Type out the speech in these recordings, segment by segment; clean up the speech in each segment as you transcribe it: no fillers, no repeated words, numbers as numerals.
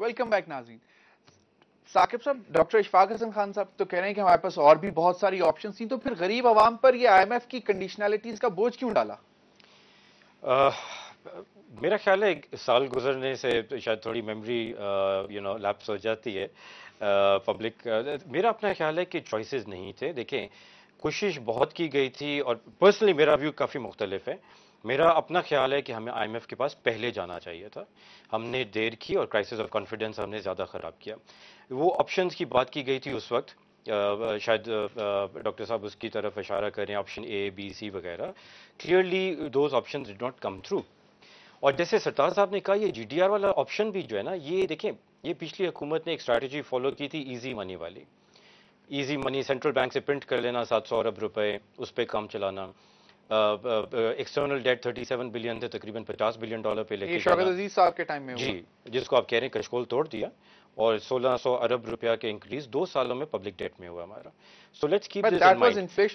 Welcome back ناظرین. ثاقب صاحب, doctor Ashfaq حسن خان صاحب تو کہہ رہے ہیں کہ ہمارے پاس اور بھی بہت ساری آپشنز تھیں, تو پھر غریب عوام پر یہ آئی ایم ایف کی کنڈیشنلٹیز کا بوجھ کیوں ڈالا؟ میرا خیال ہے ایک سال گزرنے سے شاید تھوڑی میموری لیپس ہو جاتی ہے پبلک. میرا اپنا خیال ہے کہ چوائسیز نہیں تھے. دیکھیں, کوشش بہت کی گئی تھی, اور پرسنلی میرا ویو کافی مختلف ہے. میرا اپنا خیال ہے کہ ہمیں آئی ایم ایف کے پاس پہلے جانا چاہیے تھا. ہم نے دیر کی اور کرائسس آف کانفیڈنس ہم نے زیادہ خراب کیا. وہ آپشنز کی بات کی گئی تھی اس وقت, شاید ڈاکٹر صاحب اس کی طرف اشارہ کریں, آپشن اے بی سی وغیرہ. Clearly those options did not come through. اور جیسے سرتار صاحب نے کہا, یہ جی ڈی آر والا آپشن بھی جو ہے نا, یہ دیکھیں, یہ پچھلی حکومت نے ایک اسٹریٹجی فالو کی تھی ایزی منی والی. ایزی منی, سینٹرل بینک سے پرنٹ کر لینا 700 ارب روپے, اس پہ کام چلانا. ایکسٹرنل ڈیٹ 37 بلین تھے, تقریباً $50 بلین پہ لے کے شوکت عزیز صاحب کے ٹائم میں جی, جس کو آپ کہہ رہے ہیں کشکول توڑ دیا, اور 1600 ارب روپیہ کے انکریز 2 سالوں میں پبلک ڈیٹ میں ہوا ہمارا. So let's keep this in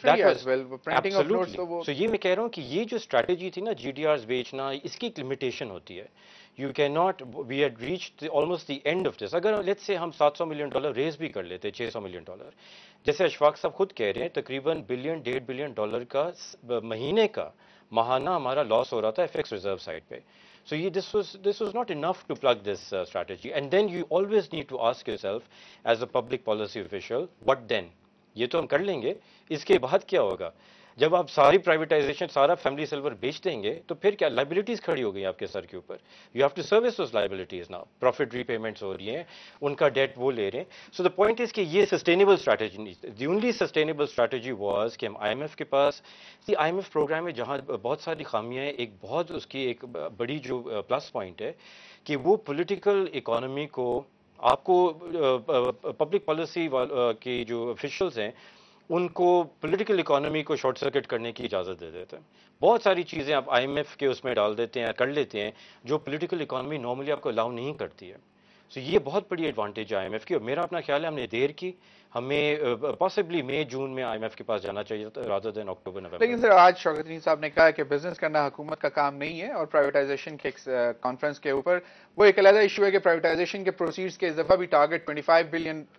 mind. So یہ میں کہہ رہا ہوں کہ یہ جو اسٹریٹجی تھی نا, جی ڈی آرز بیچنا, اس کی ایک لمیٹیشن ہوتی ہے. You can not, we had reached almost the end of this. اگر لیٹس سے ہم $700 ملین ریز بھی کر لیتے, $600 ملین, جیسے اشفاق صاحب خود کہہ رہے ہیں, تقریباً $1.5 بلین کا مہینے کا ماہانہ ہمارا لاس ہو رہا تھا ایف ایکس ریزرو سائڈ پہ. So this was not enough to plug this strategy. And then you always need to ask yourself as a public policy official, what then? یہ تو ہم کر لیں گے, اس کے بعد کیا ہوگا؟ جب آپ ساری پرائیویٹائزیشن, سارا فیملی سلور بیچ دیں گے, تو پھر کیا لائبلٹیز کھڑی ہو گئی آپ کے سر کے اوپر. You have to service those liabilities now. Profit repayments ہو رہی ہیں, ان کا ڈیٹ وہ لے رہے ہیں. سو دا پوائنٹ از کہ یہ سسٹینیبل اسٹریٹجی نہیں. The only sustainable strategy was کہ ہم آئی ایم ایف کے پاس, آئی ایم ایف پروگرام میں جہاں بہت ساری خامیاں ہیں, ایک بہت اس کی ایک بڑی جو پلس پوائنٹ ہے کہ وہ پولیٹیکل اکانومی کو, آپ کو پبلک پالیسی کے جو آفیشلز ہیں ان کو پولیٹیکل اکانومی کو شارٹ سرکٹ کرنے کی اجازت دے دیتے ہیں. بہت ساری چیزیں آپ آئی ایم ایف کے اس میں ڈال دیتے ہیں, کر لیتے ہیں, جو پولیٹیکل اکانومی نارملی آپ کو الاؤ نہیں کرتی ہے. سو یہ بہت بڑی ایڈوانٹیج ہے آئی ایم ایف کی. اور میرا اپنا خیال ہے ہم نے دیر کی, ہمیں پاسبلی مئی جون میں آئی ایم ایف کے پاس جانا چاہیے تھا رادر دین اکتوبر نومبر. لیکن سر, آج شوکت عزیز صاحب نے کہا کہ بزنس کرنا حکومت کا کام نہیں ہے, اور پرائیویٹائزیشن کے کانفرنس کے اوپر وہ ایک علیحدہ ایشو ہے کہ پرائیویٹائزیشن کے پروسیڈز کے اس دفعہ بھی ٹارگٹ 25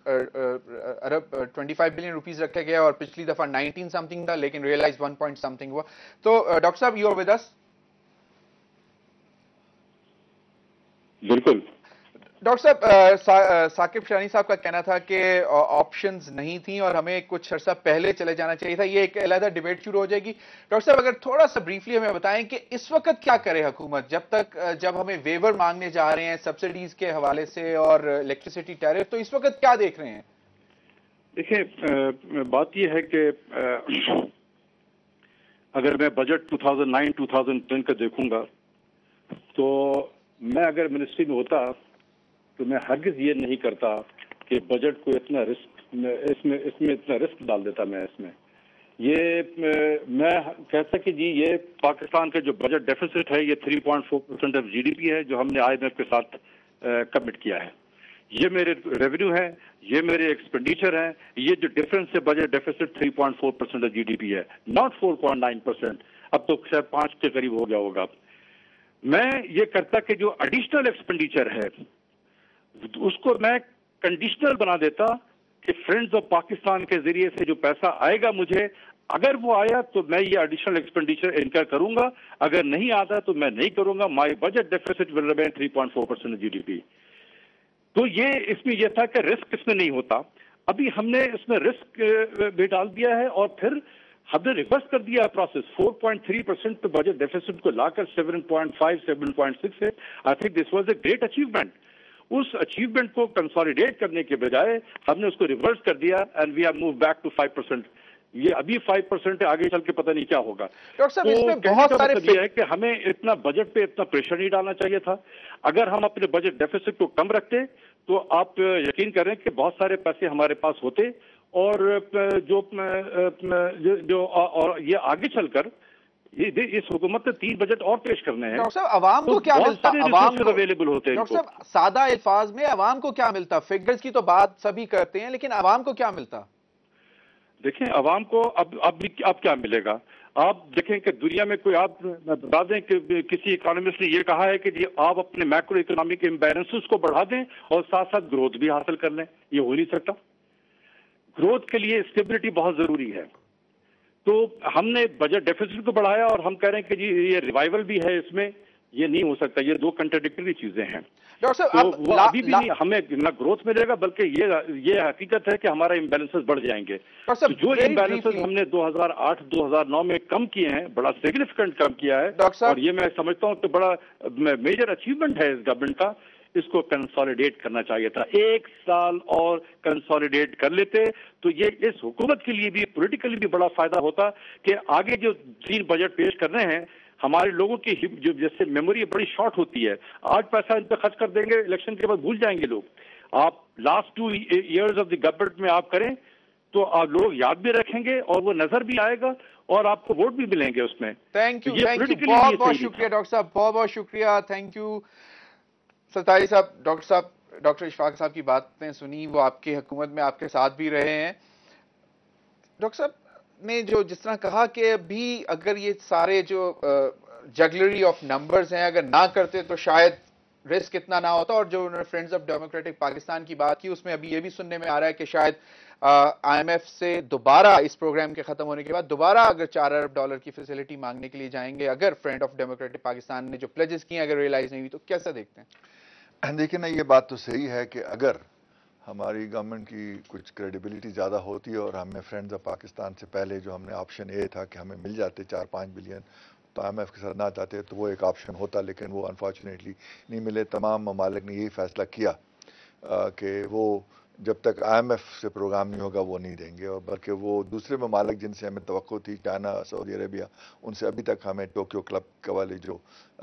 بلین روپیز رکھا گیا, اور پچھلی دفعہ 19 سمتنگ تھا, لیکن ریئلائز 1 پوائنٹ سمتنگ ہوا. تو ڈاکٹر صاحب, یو آر ود اس. بالکل. ڈاکٹر صاحب, ثاقب شرانی صاحب کا کہنا تھا کہ آپشنز نہیں تھیں اور ہمیں کچھ عرصہ پہلے چلے جانا چاہیے تھا. یہ ایک علیحدہ ڈیبیٹ شروع ہو جائے گی. ڈاکٹر صاحب, اگر تھوڑا سا بریفلی ہمیں بتائیں کہ اس وقت کیا کرے حکومت, جب ہمیں ویور مانگنے جا رہے ہیں سبسڈیز کے حوالے سے اور الیکٹریسٹی ٹیرف, تو اس وقت کیا دیکھ رہے ہیں؟ دیکھیں, بات یہ ہے کہ اگر میں بجٹ 2009-2010 کا دیکھوں گا, تو میں اگر منسٹری میں ہوتا تو میں ہرگز یہ نہیں کرتا کہ بجٹ کو اتنا رسک, اس میں اتنا رسک ڈال دیتا. میں اس میں میں کہتا کہ جی, یہ پاکستان کا جو بجٹ ڈیفیسٹ ہے یہ 3.4% آف جی ڈی پی ہے, جو ہم نے آئی ایم ایف کے ساتھ کمٹ کیا ہے. یہ میرے ریونیو ہے, یہ میرے ایکسپینڈیچر ہیں. یہ جو ڈفرینس ہے budget deficit 3.4% of G D P ہے, ناٹ 4.9%. اب تو شاید 5 کے قریب ہو گیا ہوگا. میں یہ کرتا کہ جو ایڈیشنل ایکسپینڈیچر ہے اس کو میں کنڈیشنل بنا دیتا کہ فرینڈز آف پاکستان کے ذریعے سے جو پیسہ آئے گا مجھے, اگر وہ آیا تو میں یہ ایڈیشنل ایکسپینڈیچر انکر کروں گا, اگر نہیں آتا تو میں نہیں کروں گا. My budget deficit will remain 3.4% G D P. تو یہ اس میں یہ تھا کہ رسک اس میں نہیں ہوتا. ابھی ہم نے اس میں رسک بھی ڈال دیا ہے, اور پھر ہم نے ریورس کر دیا پروسیس. 4.3% پہ بجٹ ڈیفیسٹ کو لا کر 7.5-7.6 ہے. I think this was a great achievement. اس اچیومنٹ کو کنسالیڈیٹ کرنے کے بجائے ہم نے اس کو ریورس کر دیا, and we have move back to 5%. یہ ابھی 5% ہے, آگے چل کے پتہ نہیں کیا ہوگا. ڈاکٹر صاحب, اس میں بہت سارے یہ ہے کہ ہمیں اتنا بجٹ پہ اتنا پریشر نہیں ڈالنا چاہیے تھا. اگر ہم اپنے بجٹ ڈیفیسٹ کو کم رکھتے تو آپ یقین کریں کہ بہت سارے پیسے ہمارے پاس ہوتے, اور جو یہ آگے چل کر اس حکومت نے 3 بجٹ اور پیش کرنے ہیں. ڈاکٹر صاحب, عوام کو کیا ملتا؟ عوام کو اویلیبل ہوتے ہیں. ڈاکٹر صاحب, سادہ الفاظ میں عوام کو کیا ملتا؟ فگرز کی تو بات سبھی کرتے ہیں, لیکن عوام کو کیا ملتا؟ دیکھیں, عوام کو اب کیا ملے گا. آپ دیکھیں کہ دنیا میں کوئی آپ بتا دیں کہ کسی اکانومسٹ نے یہ کہا ہے کہ جی آپ اپنے میکرو اکنامک امبیلنسز کو بڑھا دیں اور ساتھ ساتھ گروتھ بھی حاصل کر لیں، یہ ہو نہیں سکتا. گروتھ کے لیے اسٹیبلٹی بہت ضروری ہے. تو ہم نے بجٹ ڈیفیسٹ کو بڑھایا اور ہم کہہ رہے ہیں کہ جی یہ ریوائول بھی ہے اس میں، یہ نہیں ہو سکتا. یہ دو کنٹراڈکٹری چیزیں ہیں. ڈاکٹر تو صاحب وہ ابھی بھی نہیں، ہمیں نہ گروتھ ملے گا بلکہ یہ حقیقت ہے کہ ہمارا امبیلنسز بڑھ جائیں گے. تو جو امبیلنسز ہم نے 2008-2009 میں کم کیے ہیں، بڑا سگنیفیکنٹ کم کیا ہے، اور یہ میں سمجھتا ہوں کہ بڑا میجر اچیومنٹ ہے اس گورنمنٹ کا. اس کو کنسالیڈیٹ کرنا چاہیے تھا. ایک سال اور کنسالیڈیٹ کر لیتے تو یہ اس حکومت کے لیے بھی پولیٹیکلی بھی بڑا فائدہ ہوتا کہ آگے جو 3 بجٹ پیش کر رہے ہیں، ہمارے لوگوں کی جو جیسے میموری بڑی شارٹ ہوتی ہے، آج پیسہ ان پہ خرچ کر دیں گے، الیکشن کے بعد بھول جائیں گے لوگ. آپ last 2 years of the government میں آپ کریں تو آپ لوگ یاد بھی رکھیں گے اور وہ نظر بھی آئے گا اور آپ کو ووٹ بھی ملیں گے اس میں. تھینک یو بہت بہت شکریہ ڈاکٹر صاحب، بہت بہت شکریہ. تھینک یو ستاری صاحب. ڈاکٹر اشفاق صاحب کی باتیں سنی، وہ آپ کی حکومت میں آپ کے ساتھ بھی رہے ہیں. ڈاکٹر صاحب نے جس طرح کہا کہ ابھی اگر یہ سارے جو جگلری آف نمبرز ہیں اگر نہ کرتے تو شاید رسک اتنا نہ ہوتا. اور جو انہوں نے فرینڈز آف ڈیموکریٹک پاکستان کی بات کی، اس میں ابھی یہ بھی سننے میں آ رہا ہے کہ شاید آئی ایم ایف سے دوبارہ اس پروگرام کے ختم ہونے کے بعد دوبارہ اگر $4 ارب کی فیسلٹی مانگنے کے لیے جائیں گے، اگر فرینڈ آف ڈیموکریٹک پاکستان نے جو پلیجز کی ہیں اگر ریئلائز نہیں ہوئی تو کیسا دیکھتے ہیں؟ دیکھیں نا، یہ بات تو صحیح ہے کہ اگر ہماری گورنمنٹ کی کچھ کریڈیبلٹی زیادہ ہوتی ہے اور ہمیں فرینڈز آف پاکستان سے پہلے جو ہم نے آپشن اے تھا کہ ہمیں مل جاتے 4-5 بلین تو آئی ایم ایف کے ساتھ نہ چاہتے تو وہ ایک آپشن ہوتا، لیکن وہ انفارچونیٹلی نہیں ملے. تمام ممالک نے یہی فیصلہ کیا کہ وہ جب تک آئی ایم ایف سے پروگرام نہیں ہوگا وہ نہیں دیں گے، اور بلکہ وہ دوسرے ممالک جن سے ہمیں توقع تھی، چائنا، سعودی عربیہ، ان سے ابھی تک ہمیں ٹوکیو کلب کے والے جو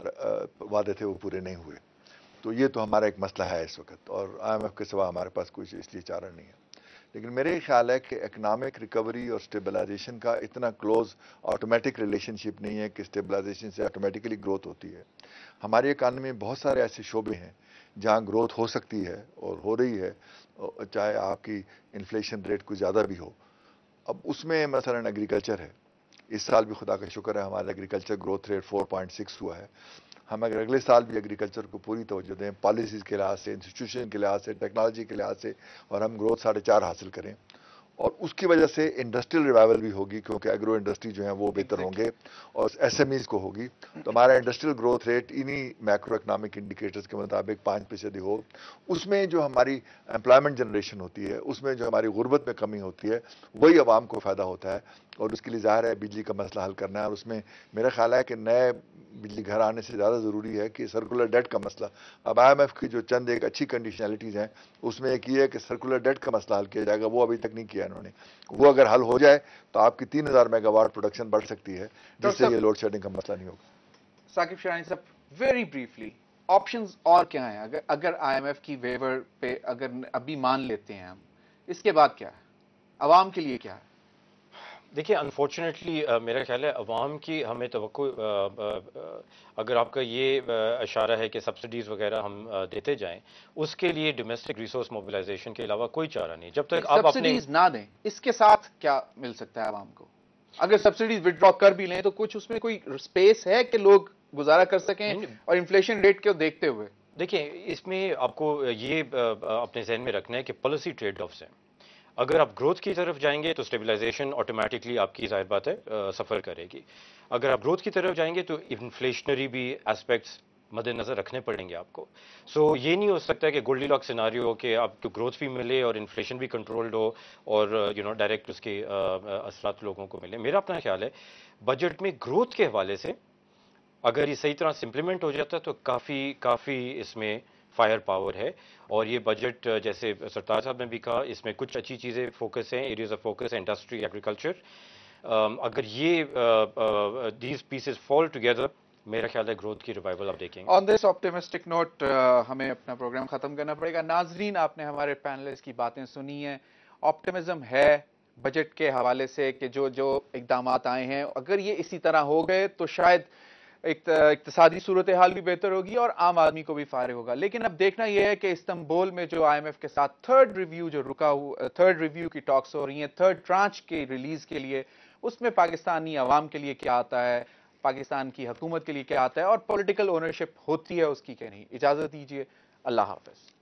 وعدے تھے وہ پورے نہیں ہوئے. تو یہ تو ہمارا ایک مسئلہ ہے اس وقت، اور آئی ایم ایف کے سوا ہمارے پاس کوئی اس لیے چارہ نہیں ہے. لیکن میرے خیال ہے کہ اکنامک ریکوری اور اسٹیبلائزیشن کا اتنا کلوز آٹومیٹک ریلیشن شپ نہیں ہے کہ اسٹیبلائزیشن سے آٹومیٹکلی گروتھ ہوتی ہے. ہماری اکانومی میں بہت سارے ایسے شعبے ہیں جہاں گروتھ ہو سکتی ہے اور ہو رہی ہے، چاہے آپ کی انفلیشن ریٹ کوئی زیادہ بھی ہو. اب اس میں مثلا ایگریکلچر ہے. اس سال بھی خدا کا شکر ہے ہمارا ایگریکلچر گروتھ ریٹ 4.6 ہوا ہے. ہم اگر اگلے سال بھی ایگریکلچر کو پوری توجہ دیں، پالیسیز کے لحاظ سے، انسٹیٹیوشن کے لحاظ سے، ٹیکنالوجی کے لحاظ سے، اور ہم گروتھ 4.5 حاصل کریں، اور اس کی وجہ سے انڈسٹریل ریوائول بھی ہوگی کیونکہ ایگرو انڈسٹری جو ہیں وہ بہتر ہوں گے اور ایس ایم ایز کو ہوگی، تو ہمارا انڈسٹریل گروتھ ریٹ انہی میکرو اکنامک انڈیکیٹرز کے مطابق 5% ہو. اس میں جو ہماری امپلائمنٹ جنریشن ہوتی ہے، اس میں جو ہماری غربت میں کمی ہوتی ہے، وہی عوام کو فائدہ ہوتا ہے. اور اس کے لیے ظاہر ہے بجلی کا مسئلہ حل کرنا ہے، اور اس میں میرا خیال ہے کہ نئے بجلی گھر آنے سے زیادہ ضروری ہے کہ سرکولر ڈیٹ کا مسئلہ، اب آئی ایم ایف کی جو چند ایک اچھی کنڈیشنلٹیز ہیں اس میں ایک یہ ہے کہ سرکولر ڈیٹ کا مسئلہ حل کیا جائے گا، وہ ابھی تک نہیں کیا انہوں نے. وہ اگر حل ہو جائے تو آپ کی 3000 میگا واٹ پروڈکشن بڑھ سکتی ہے، جس سے یہ لوڈ شیڈنگ کا مسئلہ نہیں ہوگا. ثاقب شرانی صاحب، ویری بریفلی آپشنز اور کیا ہیں اگر آئی ایم ایف کی ویور پہ اگر ابھی مان لیتے ہیں ہم، اس کے بعد کیا ہے عوام کے لیے کیا ہے؟ دیکھیے انفارچونیٹلی میرا خیال ہے عوام کی ہمیں توقع، اگر آپ کا یہ اشارہ ہے کہ سبسڈیز وغیرہ ہم دیتے جائیں، اس کے لیے ڈومیسٹک ریسورس موبلائزیشن کے علاوہ کوئی چارہ نہیں. جب تک آپ سبسڈیز نہ دیں، اس کے ساتھ کیا مل سکتا ہے عوام کو؟ اگر سبسڈیز ودرا کر بھی لیں تو کچھ اس میں کوئی سپیس ہے کہ لوگ گزارا کر سکیں اور انفلیشن ریٹ کو دیکھتے ہوئے؟ دیکھیں اس میں آپ کو یہ اپنے ذہن میں رکھنا ہے کہ پالیسی ٹریڈ آفس ہیں. اگر آپ گروتھ کی طرف جائیں گے تو اسٹیبلائزیشن آٹومیٹکلی آپ کی ظاہر بات ہے سفر کرے گی. اگر آپ گروتھ کی طرف جائیں گے تو انفلیشنری بھی ایسپیکٹس مد نظر رکھنے پڑیں گے آپ کو. سو یہ نہیں ہو سکتا کہ گولڈی لاک سیناریو ہو کہ آپ کو گروتھ بھی ملے اور انفلیشن بھی کنٹرولڈ ہو اور ڈائریکٹ اس کے اثرات لوگوں کو ملے. میرا اپنا خیال ہے بجٹ میں گروتھ کے حوالے سے اگر یہ صحیح طرح سے امپلیمنٹ ہو جاتا تو کافی اس میں فائر پاور ہے. اور یہ بجٹ جیسے سرتاج صاحب نے بھی کہا اس میں کچھ اچھی چیزیں فوکس ہیں، ایریاز آف فوکس ہیں، انڈسٹری، ایگریکلچر. اگر یہ دیز پیسز فال ٹوگیدر میرا خیال ہے گروتھ کی ریوائول آپ دیکھیں گے. آن دس آپٹیمسٹک نوٹ ہمیں اپنا پروگرام ختم کرنا پڑے گا. ناظرین، آپ نے ہمارے پینلسٹ کی باتیں سنی ہیں. آپٹیمزم ہے بجٹ کے حوالے سے کہ جو اقدامات آئے ہیں اگر یہ اسی طرح ہو گئے تو شاید اقتصادی صورتحال بھی بہتر ہوگی اور عام آدمی کو بھی فائدہ ہوگا. لیکن اب دیکھنا یہ ہے کہ استنبول میں جو آئی ایم ایف کے ساتھ تھرڈ ریویو جو رکا ہوا، تھرڈ ریویو کی ٹاکس ہو رہی ہیں، تھرڈ ٹرانچ کے ریلیز کے لیے اس میں پاکستانی عوام کے لیے کیا آتا ہے، پاکستان کی حکومت کے لیے کیا آتا ہے اور پولیٹیکل اونرشپ ہوتی ہے اس کی کہ نہیں۔ اجازت دیجیے، اللہ حافظ۔